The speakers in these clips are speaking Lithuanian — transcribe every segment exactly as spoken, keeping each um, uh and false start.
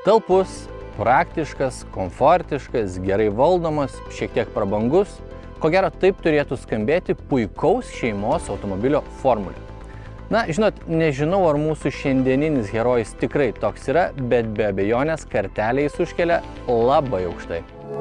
Talpus, praktiškas, komfortiškas, gerai valdomas, šiek tiek prabangus. Ko gero, taip turėtų skambėti puikaus šeimos automobilio formulė. Na, žinot, nežinau, ar mūsų šiandieninis herojus tikrai toks yra, bet be abejonės kartelę jis užkelia labai aukštai.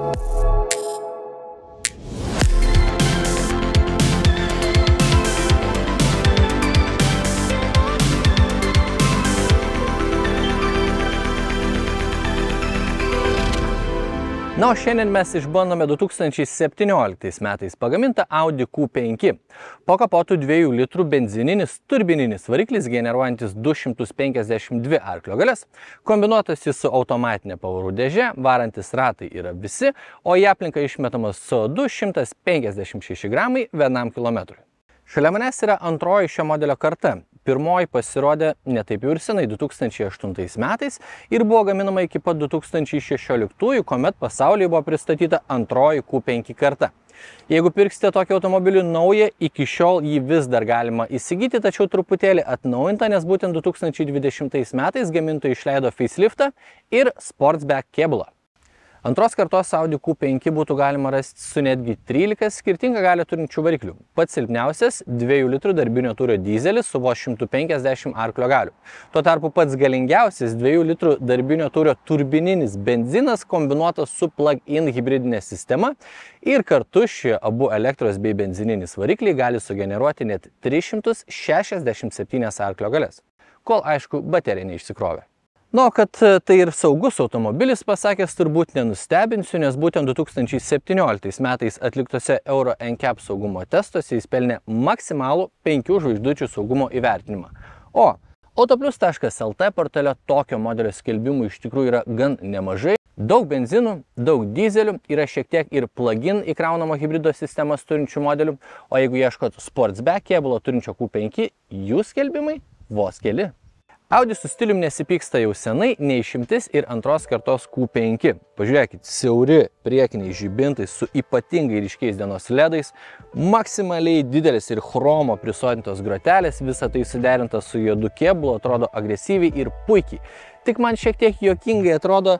Na, o šiandien mes išbandome du tūkstančiai septynioliktais metais pagamintą Audi Q penki. Po kapotu dviejų litrų benzininis turbininis variklis generuojantis du šimtus penkiasdešimt dvi arklio galias, kombinuotas jis su automatinė pavarų dėže, varantis ratai yra visi, o į aplinką išmetamas C O du šimtas penkiasdešimt šeši gramai vienam kilometrui. Šalia manęs yra antroji šio modelio karta. Pirmoji pasirodė netaip jau ir senai du tūkstančiai aštuntais metais ir buvo gaminama iki pat du tūkstančiai šešioliktųjų, kuomet pasaulyje buvo pristatyta antroji Q penki karta. Jeigu pirksite tokį automobilį naują, iki šiol jį vis dar galima įsigyti, tačiau truputėlį atnaujintą, nes būtent du tūkstančiai dvidešimtais metais gamintojai išleido faceliftą ir Sportsback kėbulą. Antros kartos Audi Q penki būtų galima rasti su netgi trylika skirtingą galią turinčių variklių. Pats silpniausias dviejų litrų darbinio tūrio dyzelis su vos šimtu penkiasdešimt arklio galių. Tuo tarpu pats galingiausias dviejų litrų darbinio tūrio turbininis benzinas kombinuotas su plug-in hibridinė sistema ir kartu šie abu elektros bei benzininis varikliai gali sugeneruoti net tris šimtus šešiasdešimt septynias arklio galias, kol aišku baterija neišsikrovė. Na, kad tai ir saugus automobilis, pasakęs, turbūt nenustebinsiu, nes būtent du tūkstančiai septynioliktais metais atliktose Euro N C A P saugumo testuose jis pelnė maksimalų penkių žvaigždučių saugumo įvertinimą. O autoplius taškas L T portale tokio modelio skelbimų iš tikrųjų yra gan nemažai. Daug benzinų, daug dizelių, yra šiek tiek ir plug-in įkraunamo hibrido sistemas turinčių modelių, o jeigu ieškot Sportsback kėbulo turinčio Q penki, jų skelbimai vos keli. Audi su stilium nesipyksta jau senai, neišimtis ir antros kartos Q penki. Pažiūrėkit, siauri priekiniai žibintai su ypatingai ryškiais dienos ledais, maksimaliai didelis ir chromo prisotintos grotelės, visa tai suderinta su juodu kėbulu, atrodo agresyviai ir puikiai. Tik man šiek tiek juokingai atrodo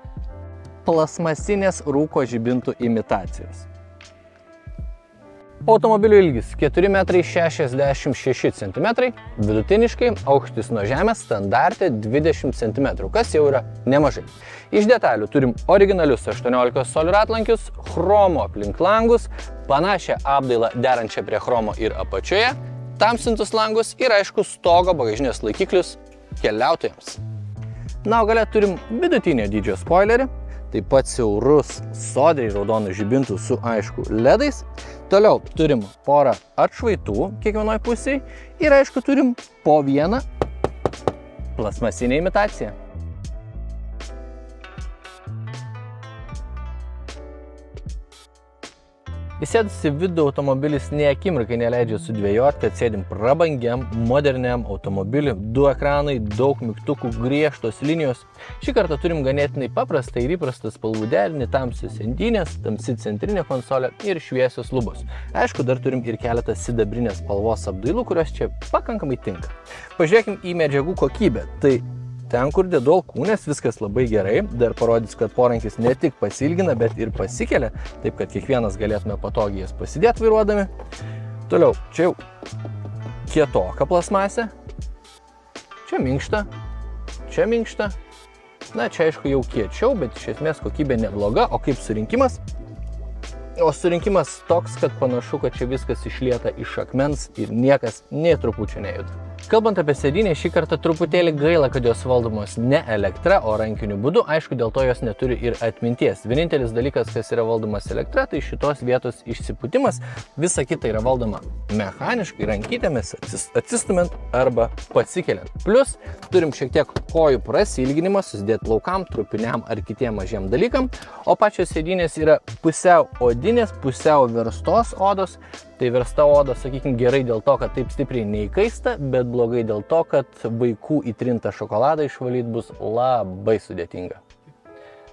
plasmasinės rūko žibintų imitacijos. Automobilio ilgis keturi metrai šešiasdešimt šeši centimetrai, vidutiniškai aukštis nuo žemės standarte dvidešimt centimetrų, kas jau yra nemažai. Iš detalių turim originalius aštuoniolikos colių ratlankius, chromo aplink langus, panašią apdailą derančią prie chromo ir apačioje, tamsintus langus ir aišku stogo bagažinės laikiklius keliautojams. Na, o gale turim vidutinio dydžio spoilerį, taip pat siaurus sodriai raudonų žibintų su aišku ledais. Toliau turim porą atšvaitų kiekvienoj pusėje ir aišku turim po vieną plasmasinę imitaciją. Įsėdus į vidų automobilis nė akimirkai neleidžia sudvejoti, kad sėdim prabangiam, moderniam automobiliu, du ekranai, daug mygtukų, griežtos linijos. Šį kartą turim ganėtinai paprastą ir įprastą spalvų derinį, tamsios sėdynės, tamsi centrinė konsolė ir šviesios lubos. Aišku, dar turim ir keletą sidabrinės spalvos apdailų, kurios čia pakankamai tinka. Pažiūrėkim į medžiagų kokybę. Tai ten, kur dedu alkūnės, viskas labai gerai, dar parodys, kad porankis ne tik pasilgina, bet ir pasikelia, taip kad kiekvienas galėtume patogiai jas pasidėti vairuodami. Toliau, čia jau kietoka plasmasė, čia minkšta, čia minkšta, na čia aišku jau kiečiau, bet iš esmės kokybė nebloga, o kaip surinkimas? O surinkimas toks, kad panašu, kad čia viskas išlieta iš akmens ir niekas nė trupučio nejuda. Kalbant apie sėdynę, šį kartą truputėlį gaila, kad jos valdomos ne elektra, o rankiniu būdu, aišku, dėl to jos neturi ir atminties. Vienintelis dalykas, kas yra valdomas elektra, tai šitos vietos išsipūtimas, visa kita yra valdoma mechaniškai, rankytėmis, atsistumint arba pasikeliant. Plus, turim šiek tiek kojų prasilginimą, susidėti laukam, trupiniam ar kitiem mažiem dalykam, o pačios sėdynės yra pusiau odinės, pusiau verstos odos. Tai versta oda, sakykime, gerai dėl to, kad taip stipriai neįkaista, bet blogai dėl to, kad vaikų įtrintą šokoladą išvalyti bus labai sudėtinga.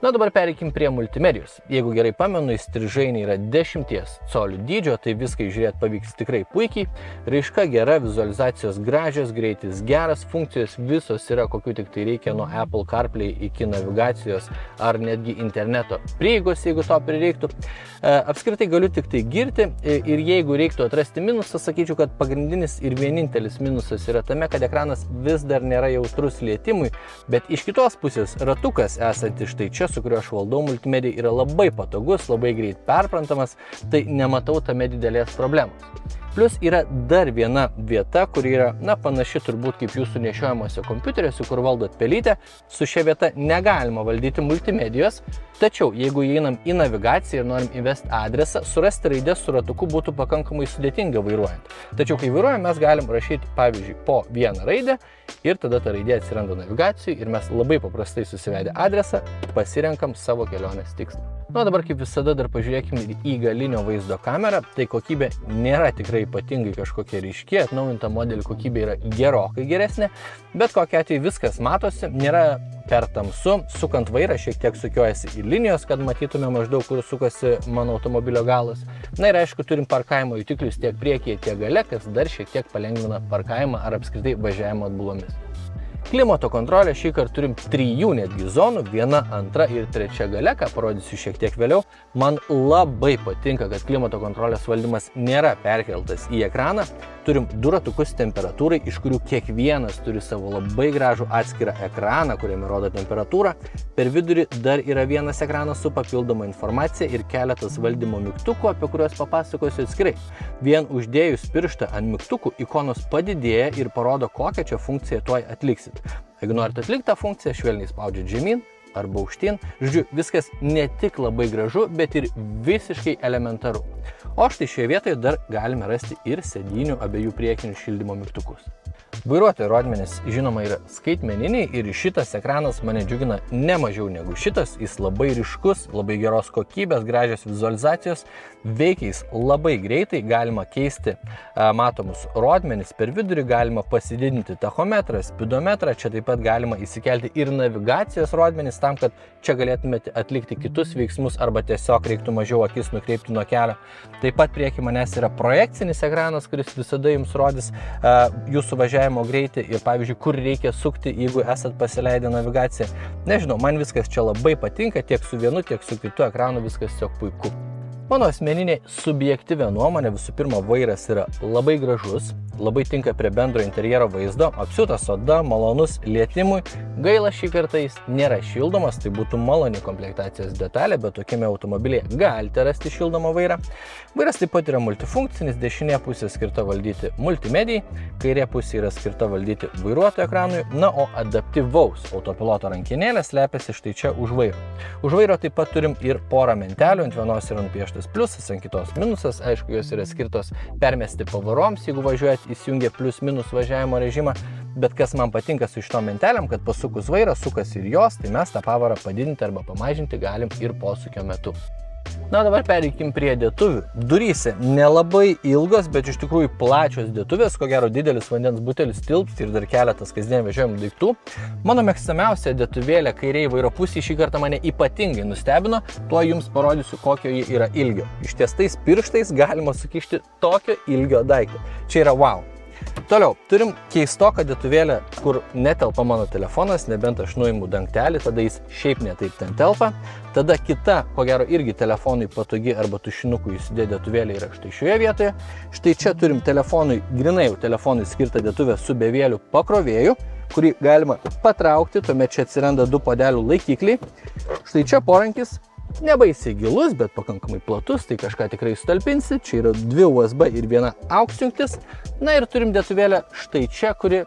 Na, dabar pereikim prie multimedijos. Jeigu gerai pamenu, įstrižainiai yra dešimties colių dydžio, tai viską žiūrėti pavyks tikrai puikiai. Raiška gera, vizualizacijos gražios, greitis geras, funkcijos visos yra kokių tik tai reikia nuo Apple CarPlay iki navigacijos ar netgi interneto prieigos, jeigu to prireiktų. Apskritai galiu tik tai girti ir jeigu reiktų atrasti minusą, sakyčiau, kad pagrindinis ir vienintelis minusas yra tame, kad ekranas vis dar nėra jautrus lietimui, bet iš kitos pusės ratukas esantis štai čia, su kuriuo aš valdau multimediją, yra labai patogus, labai greit perprantamas, tai nematau tame didelės problemos. Plus yra dar viena vieta, kuri yra, na, panaši turbūt kaip jūsų nešiojamuose kompiuteriuose, kur valdot pelytę. Su šia vieta negalima valdyti multimedijos, tačiau jeigu įeinam į navigaciją ir norim įvesti adresą, surasti raides su ratuku būtų pakankamai sudėtinga vairuojant. Tačiau kai vairuojam, mes galim rašyti, pavyzdžiui, po vieną raidę ir tada ta raidė atsiranda navigacijai ir mes labai paprastai susivedę adresą pasirenkam savo kelionės tikslą. Nu, dabar kaip visada dar pažiūrėkime į galinio vaizdo kamerą, tai kokybė nėra tikrai ypatingai kažkokia ryški, atnaujinta modelį kokybė yra gerokai geresnė, bet kokia atveju viskas matosi, nėra per tamsu, sukant vairą šiek tiek sukiojasi į linijos, kad matytume maždaug, kur sukasi mano automobilio galas. Na ir aišku, turim parkavimo jutiklius tiek priekyje, tiek gale, kas dar šiek tiek palengvina parkavimą ar apskritai važiavimo atbulomis. Klimato kontrolę šį kartą turim trijų netgi zonų, viena, antra ir trečia gale, ką parodysiu šiek tiek vėliau. Man labai patinka, kad klimato kontrolės valdymas nėra perkeltas į ekraną. Turim du ratukus temperatūrai, iš kurių kiekvienas turi savo labai gražų atskirą ekraną, kuriame rodo temperatūrą. Per vidurį dar yra vienas ekranas su papildoma informacija ir keletas valdymo mygtukų, apie kuriuos papasakosiu atskirai. Vien uždėjus pirštą ant mygtukų, ikonos padidėja ir parodo, kokią čia funkciją tuoj atliksit. Jeigu norite atlikti tą funkciją, švelniai spaudžiat žemyn arba aukštyn. Žodžiu, viskas ne tik labai gražu, bet ir visiškai elementaru. O štai šioje vietoje dar galime rasti ir sėdynių abiejų priekinių šildymo mygtukus. Vairuotojo rodmenys, žinoma, yra skaitmeniniai ir šitas ekranas mane džiugina ne mažiau negu šitas. Jis labai ryškus, labai geros kokybės, gražios vizualizacijos, veikia jis labai greitai, galima keisti a, matomus rodmenis, per vidurį galima pasididinti tachometrą, spidometrą, čia taip pat galima įsikelti ir navigacijos rodmenis tam, kad čia galėtumėte atlikti kitus veiksmus arba tiesiog reiktų mažiau akis nukreipti nuo kelio. Taip pat prieki manęs yra projekcinis ekranas, kuris visada jums rodys a, jūsų važiavimo greitį ir, pavyzdžiui, kur reikia sukti, jeigu esat pasileidę navigaciją. Nežinau, man viskas čia labai patinka, tiek su vienu, tiek su kitu ekranu viskas tiesiog puiku. Mano asmeninė subjektyvė nuomonė, visų pirma, vairas yra labai gražus, labai tinka prie bendro interjero vaizdo, apsiūtas oda, malonus lietimui. Gaila šį kartą jis nėra šildomas, tai būtų maloni komplektacijos detalė, bet tokiame automobilyje galite rasti šildomą vairą. Vairas taip pat yra multifunkcinis, dešinė pusė skirta valdyti multimedijai, kairė pusė yra skirta valdyti vairuotojo ekranui, na, o adaptyvaus autopiloto rankenėlė slepiasi štai čia už vairo. Už vairo taip pat turim ir porą mentelių, ant vienos yra nupieštas pliusas, ant kitos minusas, aišku, jos yra skirtos permesti pavaroms, jeigu važiuojat įsijungia plius minus važiavimo režimą, bet kas man patinka su šitom mentelėm, kad pasukus vairą sukasi ir jos, tai mes tą pavarą padidinti arba pamažinti galim ir posūkio metu. Na, dabar pereikim prie dėtuvių. Duryse nelabai ilgos, bet iš tikrųjų plačios dėtuvės, ko gero didelis vandens butelis tilps ir dar keletas kasdien vežiojamų daiktų. Mano mėgstamiausia dėtuvėlė kairiai vairo pusėje šį kartą mane ypatingai nustebino, tuo jums parodysiu, kokio ji yra ilgio. Ištiestais pirštais galima sukišti tokio ilgio daiktą. Čia yra wow. Toliau, turim keistoką dėtuvėlę, kur netelpa mano telefonas, nebent aš nuimu dangtelį, tada jis šiaip netaip ten telpa. Tada kita, ko gero, irgi telefonui patogi arba tušinukui įsidėję dėtuvėlė yra štai šioje vietoje. Štai čia turim telefonui, grinai jau telefonui skirtą dėtuvę su bevėliu pakrovėju, kurį galima patraukti, tuomet čia atsiranda du podelių laikikliai. Štai čia porankis. Nebaisiai gilus, bet pakankamai platus, tai kažką tikrai sutalpinsi. Čia yra dvi U S B ir viena AUX jungtis. Na ir turim dėtuvėlę štai čia, kuri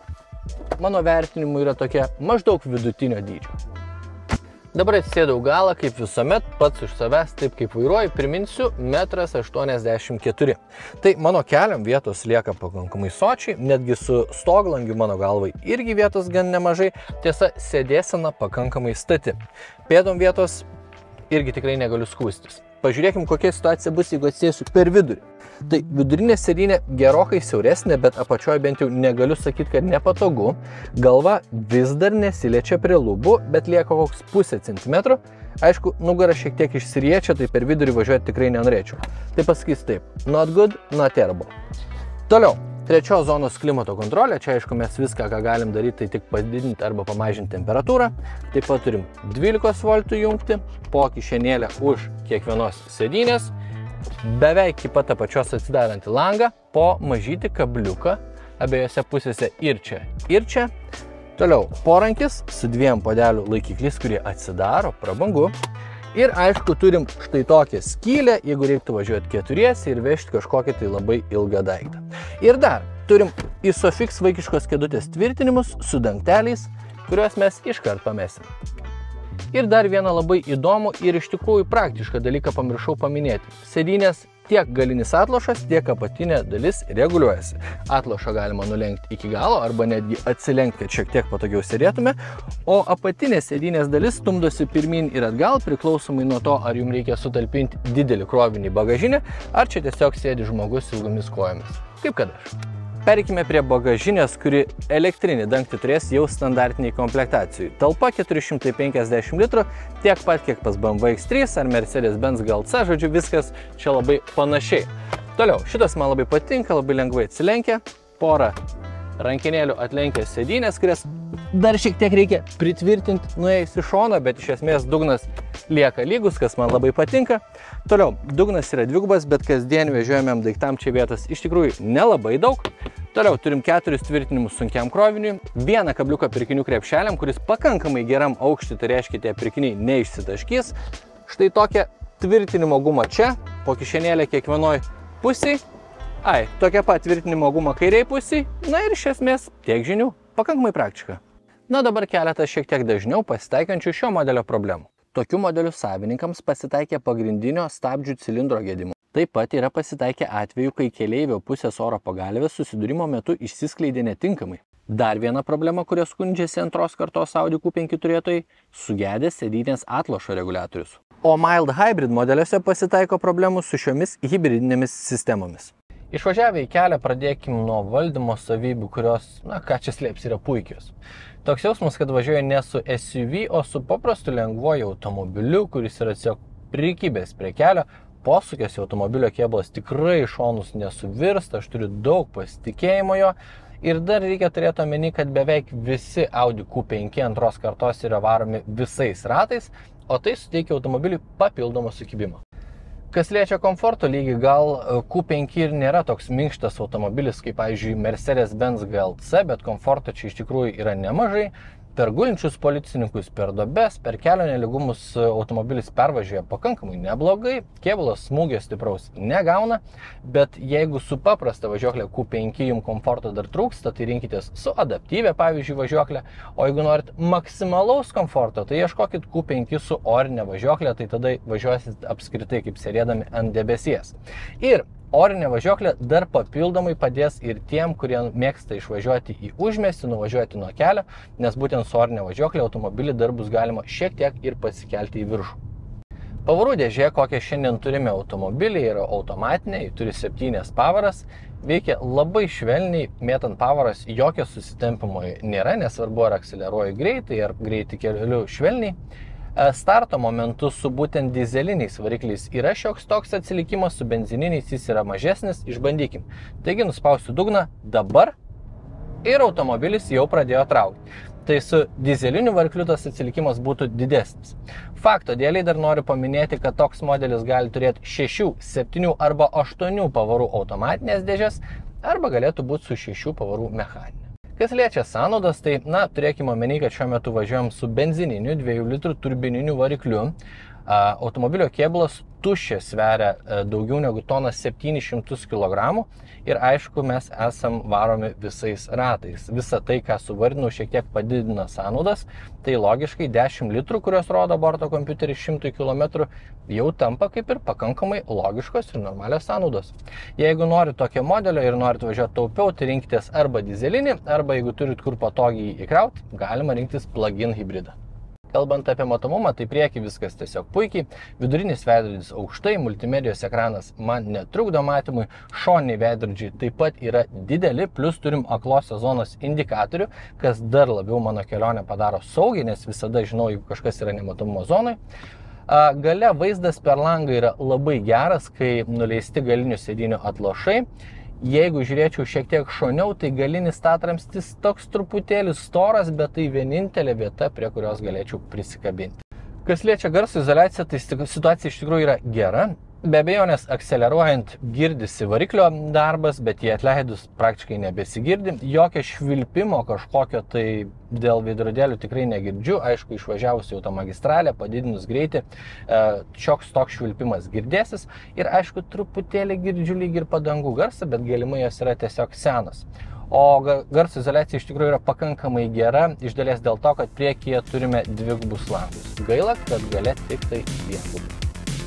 mano vertinimu yra tokia maždaug vidutinio dydžio. Dabar atsisėdau galą, kaip visuomet, pats už savęs, taip kaip vairuoju, priminsiu, metras aštuoniasdešimt keturi. Tai mano keliam vietos lieka pakankamai sočiai, netgi su stoglangiu mano galvai irgi vietos gan nemažai, tiesa, sėdėsena pakankamai stati. Pėdom vietos irgi tikrai negaliu skūstis. Pažiūrėkim, kokia situacija bus, jeigu atsėsiu per vidurį. Tai vidurinė sėdynė gerokai siauresnė, bet apačioje bent jau negaliu sakyti, kad nepatogu. Galva vis dar nesiliečia prie lubų, bet lieka koks pusę centimetro. Aišku, nugara šiek tiek išsiriečia, tai per vidurį važiuoti tikrai nenorėčiau. Tai pasakys taip, not good, not terrible. Toliau, trečios zonos klimato kontrolė. Čia aišku mes viską, ką galim daryti, tai tik padidinti arba pamažinti temperatūrą. Taip pat turim dvylikos voltų jungti, po kišenėlę už kiekvienos sėdynės, beveik iki pat apačios atsidarantį langą, po mažyti kabliuką abiejose pusėse ir čia, ir čia. Toliau, porankis su dviem podelių laikiklis, kurie atsidaro, prabangu. Ir aišku, turim štai tokią skylę, jeigu reiktų važiuoti keturiesi ir vežti kažkokį tai labai ilgą daiktą. Ir dar turim Isofix vaikiškos kėdutės tvirtinimus su dangteliais, kuriuos mes iškart pamesim. Ir dar vieną labai įdomų ir iš tikrųjų praktišką dalyką pamiršau paminėti. Sėdynės tiek galinis atlošas, tiek apatinė dalis reguliuojasi. Atlošą galima nulenkti iki galo arba netgi atsilenkti, kad šiek tiek patogiau sėdėtume, o apatinė sėdynės dalis stumdosi pirmin ir atgal, priklausomai nuo to, ar jums reikia sutalpinti didelį krovinį bagažinę, ar čia tiesiog sėdi žmogus ilgomis kojomis. Kaip kad aš. Pereikime prie bagažinės, kuri elektrinį dangtį turės jau standartiniai komplektacijai. Talpa keturi šimtai penkiasdešimt litrų, tiek pat kiek pas B M W X trys ar Mercedes-Benz G L C, žodžiu, viskas čia labai panašiai. Toliau, šitas man labai patinka, labai lengvai atsilenkia, porą rankinėlių atlenkia sėdynės, kurias dar šiek tiek reikia pritvirtinti nuėjus į šoną, bet iš esmės dugnas lieka lygus, kas man labai patinka. Toliau, dugnas yra dvigubas, bet kasdien vežiojamėm daiktam čia vietos iš tikrųjų nelabai daug. Toliau turim keturis tvirtinimus sunkiam kroviniui, vieną kabliuką pirkinių krepšeliam, kuris pakankamai geram aukštį, tai reiškia, tie pirkiniai neišsitaškys. Štai tokia tvirtinimo guma čia, po kišenėlę kiekvienoj pusiai. Ai, tokia pat tvirtinimo guma kairiai pusiai, na ir iš esmės tiek žinių, pakankamai praktiška. Na dabar keletas šiek tiek dažniau pasitaikančių šio modelio problemų. Tokių modelių savininkams pasitaikė pagrindinio stabdžių cilindro gedimo. Taip pat yra pasitaikę atveju, kai keleivio pusės oro pagalvės susidūrimo metu išsiskleidė netinkamai. Dar viena problema, kuria skundžiasi antros kartos Audi Q penki turėtojai – sugedęs sėdynės atlošo reguliatorius. O mild hybrid modeliuose pasitaiko problemų su šiomis hibridinėmis sistemomis. Išvažiavę į kelią pradėkim nuo valdymo savybių, kurios, na ką čia slėps, yra puikios. Toks jausmas, kad važiuoja ne su S U V, o su paprastu lengvuoju automobiliu, kuris yra tiesiog prikibęs prie kelio. Posūkės automobilio kėbulas tikrai šonus nesuvirsta, aš turiu daug pasitikėjimo jo. Ir dar reikia turėti omeny, kad beveik visi Audi Q penki antros kartos yra varomi visais ratais, o tai suteikia automobiliui papildomą sukibimą. Kas liečia komforto lygį, gal Q penki ir nėra toks minkštas automobilis kaip, pavyzdžiui, Mercedes-Benz G L C, bet komforto čia iš tikrųjų yra nemažai. Per gulinčius policininkus, per duobes, per kelio nelygumus automobilis pervažiuoja pakankamai neblogai, kėbulas smūgio stipraus negauna, bet jeigu su paprasta važiuoklė Q penki jums komforto dar trūksta, tai rinkitės su adaptyvia, pavyzdžiui, važiuoklė, o jeigu norit maksimalaus komforto, tai ieškokit Q penki su orinė važiuoklė, tai tada važiuosit apskritai kaip sėdėdami ant debesies. Ir orinė važiuoklė dar papildomai padės ir tiem, kurie mėgsta išvažiuoti į užmiestį, nuvažiuoti nuo kelio, nes būtent su orinė važiuoklė automobilį dar bus galima šiek tiek ir pasikelti į viršų. Pavarų dėžė, kokią šiandien turime automobilį, yra automatinė, turi septynias pavaras, veikia labai švelniai, mėtant pavaras jokio susitempimo nėra, nesvarbu ar akceleruoju greitai, ar greitai keliu švelniai. Starto momentu su būtent dizeliniais varikliais yra šioks toks atsilikimas, su benzininiais jis yra mažesnis, išbandykim. Taigi nuspausiu dugną dabar ir automobilis jau pradėjo traukti. Tai su dizeliniu varikliu tas atsilikimas būtų didesnis. Fakto dėliai dar noriu paminėti, kad toks modelis gali turėti šešių, septynių arba aštuonių pavarų automatinės dėžės arba galėtų būti su šešių pavarų mechaninė. Kas liečia sąnaudas, tai, na, turėkime omeny, kad šiuo metu važiuojam su benzininiu dviejų litrų turbininiu varikliu. Automobilio kėbulas tuščias sveria daugiau negu tonas septynis šimtus kilogramų ir aišku, mes esam varomi visais ratais. Visa tai, ką suvardinau, šiek tiek padidina sąnaudas, tai logiškai dešimt litrų, kurios rodo borto kompiuteris šimtui kilometrų, jau tampa kaip ir pakankamai logiškos ir normalios sąnaudos. Jeigu norit tokio modelio ir norit važiuoti taupiau, tai rinkitės arba dizelinį, arba jeigu turit kur patogiai įkrauti, galima rinktis plug-in hybridą. Kalbant apie matomumą, tai prieki viskas tiesiog puikiai, vidurinis veidrodis aukštai, multimedijos ekranas man netrukdo matymui, šoniniai veidrodžiai taip pat yra dideli, plus turim aklosios zonos indikatorių, kas dar labiau mano kelionę padaro saugiai, nes visada žinau, jeigu kažkas yra nematomumo zonai. Gale vaizdas per langą yra labai geras, kai nuleisti galinių sėdynių atlošai. Jeigu žiūrėčiau šiek tiek šoniau, tai galinis statramstis toks truputėlį storas, bet tai vienintelė vieta, prie kurios galėčiau prisikabinti. Kas liečia garso izoliaciją, tai situacija iš tikrųjų yra gera. Be abejonės, akseleruojant girdisi variklio darbas, bet jį atleidus praktiškai nebesigirdi. Jokio švilpimo kažkokio tai dėl veidrodėlių tikrai negirdžiu. Aišku, išvažiavus į automagistralę, padidinus greitį, šioks toks švilpimas girdėsis. Ir aišku, truputėlį girdžiu lyg ir padangų garsą, bet galimai jos yra tiesiog senos. O garso izoliacija iš tikrųjų yra pakankamai gera, iš dalies dėl to, kad priekyje turime dvigubus langus. Gaila, kad gale tik tai viengubus.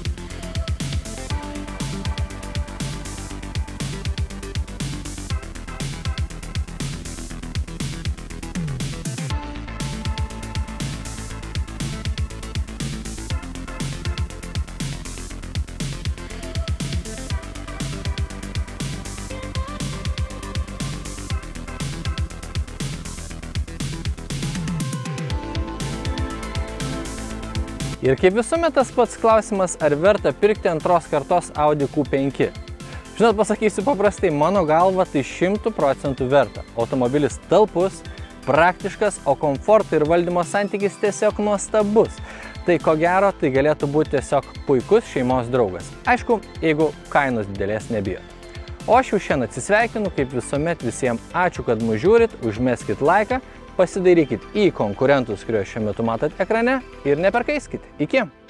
Ir kaip visuomet tas pats klausimas, ar verta pirkti antros kartos Audi Q penki. Žinot, pasakysiu paprastai, mano galva tai šimtų procentų verta. Automobilis talpus, praktiškas, o komforto ir valdymo santykis tiesiog nuostabus. Tai ko gero, tai galėtų būti tiesiog puikus šeimos draugas. Aišku, jeigu kainos didelės nebijot. O aš jau šiandien atsisveikinu, kaip visuomet visiems ačiū, kad mus žiūrit, užmeskit laiką, pasidairykit į konkurentus, kuriuos šiuo metu matot ekrane ir neperkaiskit. Iki!